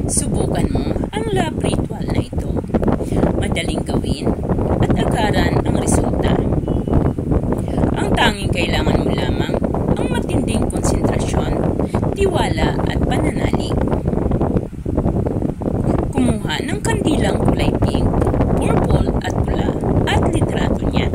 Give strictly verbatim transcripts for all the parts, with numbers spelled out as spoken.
Subukan mo ang love ritual na ito. Madaling gawin at agaran ang resulta. Ang tanging kailangan mo lamang ang matinding konsentrasyon, tiwala at pananalig. Kumuha ng kandilang kulay pink, purple at pula at litrato niya.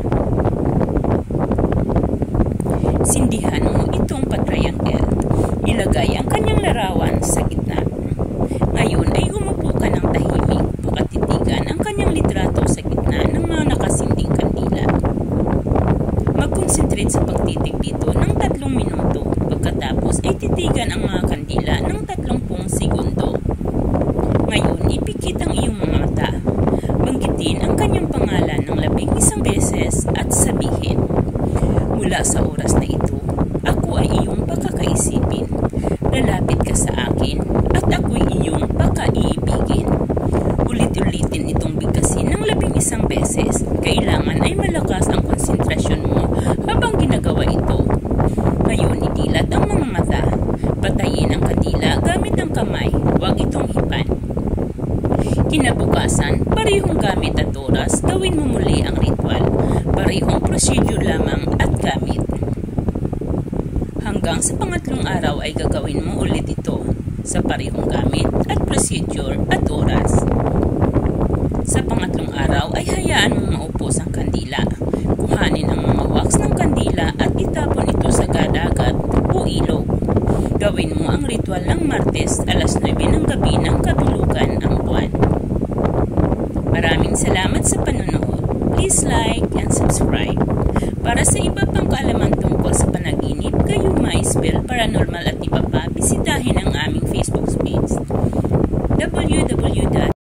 Sindihan mo itong patriangle. Ilagay ang kanyang larawan sa gitna. Ngayon ay umupo ka ng tahimik, pakatitigan ang kanyang litrato sa gitna ng mga nakasinding kandila. Mag-concentrate sa pagtitig dito ng tatlong minuto. Pagkatapos ay titigan ang mga kandila ng tatlumpung segundo. Ngayon, ipikit ang iyong mga mata. Banggitin ang kanyang pangalan ng labing isang beses at sabihin, mula sa oras na ito, ako ay iyong pakakaisipin. Lalapit ka sa akin at ako'y iyong pakaiibigin. Ulit-ulitin itong bigkasin ng labing isang beses. Kailangan ay malakas ang konsentrasyon mo habang ginagawa ito. Ngayon, idilat ang mga mata. Patayin ang kandila gamit ang kamay. Huwag itong hipan. Kinabukasan, parehong gamit at oras, gawin mo muli ang ritual. Parehong procedure lamang at gamit. Hanggang sa pangatlong araw ay gagawin mo ulit ito sa parehong gamit at procedure at oras. Sa pangatlong araw ay hayaan mong maupos ang kandila. Kuhanin ang mga wax ng kandila at itapon ito sa dagat o ilog. Gawin mo ang ritual ng Martes alas nuwebe ng gabi ng kabulugan ang buwan. Maraming salamat sa panonood. Please like and subscribe. Para sa iba pang kaalaman tungkol sa panaginip, gayumay, spell, paranormal at iba pa, bisitahin ang aming Facebook page w w w